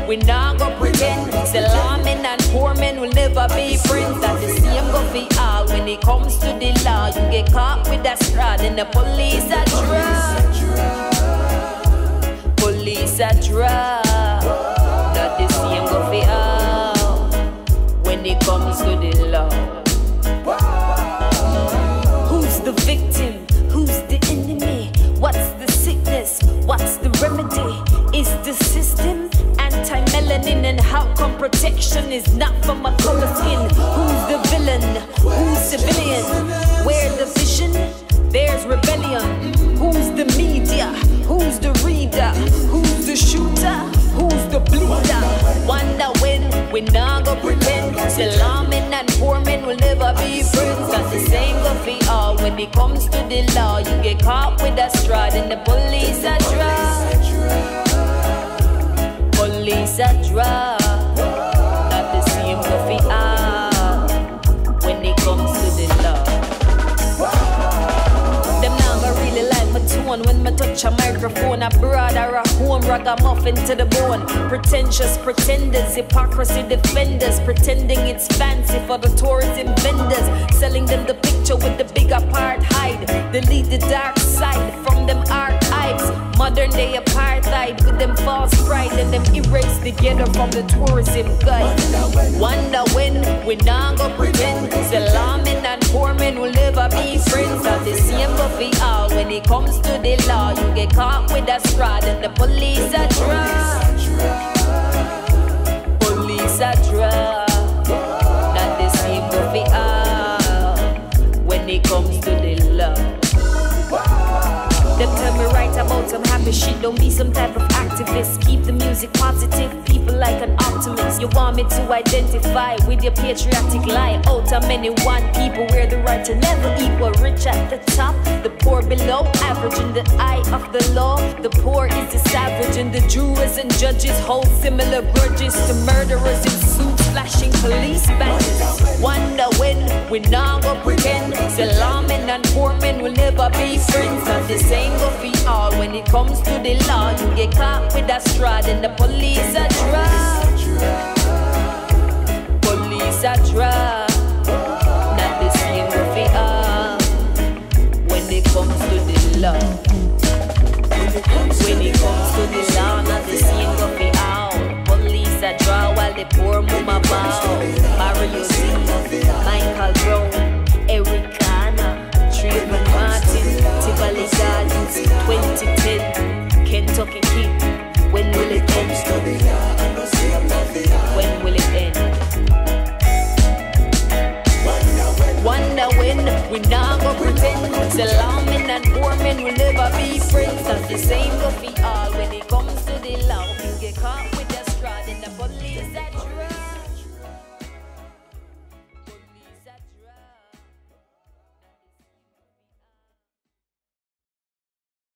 we not go pretend. Say law men and poor men will never be friends. That the same go for all. When it comes to the law, you get caught with a strad and the police a drag. Police a drag. That the same go for all. When it comes to the law. Who's the victim? Who's the enemy? What's the sickness? What's the remedy? Is the system anti-melanin? And how come protection is not for my color skin? Who's the villain? Who's civilian? Where the vision? There's rebellion. Who's the media? Who's the reader? Who's the shooter? Who's the bleeder? Wonder when we not go pretend. Say lawmen and poor men will never be friends. Cause the same go for all. When it comes to the law, you get caught with a strad and the police a drag. Police a drag. Not the same go for all. When it comes to the law. Them now go really like my tone when me touch a microphone. A broad or a home ragamuffin to the bone. Pretentious pretenders, hypocrisy defenders, pretending it's fancy for the tourism vendors, selling them the picture with the big apartheid. Delete the dark side from them archives. Modern day apartheid with them false pride and them erase the ghetto from the tourism guide. Wonder when we not go pretend. Say lawmen and poor men will never be friends. Are the same go for all. When it comes to the law, you get caught with a strad and the police a drag. Police a drag. Not the same go for all. When it comes to the law. Them tell me right about some happy shit. Don't be some type of activist. Keep the music positive. People like an optimist. You want me to identify with your patriotic lie. Out of many one people wear the right to never equal. Rich at the top, the poor below. Average in the eye of the law. The poor is the savage and the jurors and judges hold similar grudges to murderers in suits flashing police badges. Wonder when we not go pretend. Say lawmen and poor men will never be friends. Not the same go for all. When it comes to the law, you get caught with a strad and the police a drag. Police a drag. Not the same go for all. When it comes to the law. When it comes to the law, not the same go for all. Police a drag while the poor mama bow. Mario Z, Michael Brown, Eric Anna, Trayvon Martin, Tivoli Gardens, 2010, Kentucky Kid. When will it end? When will it end? Wonder when we not go pretend. Say lawmen and poor men will never be friends. That's the same go for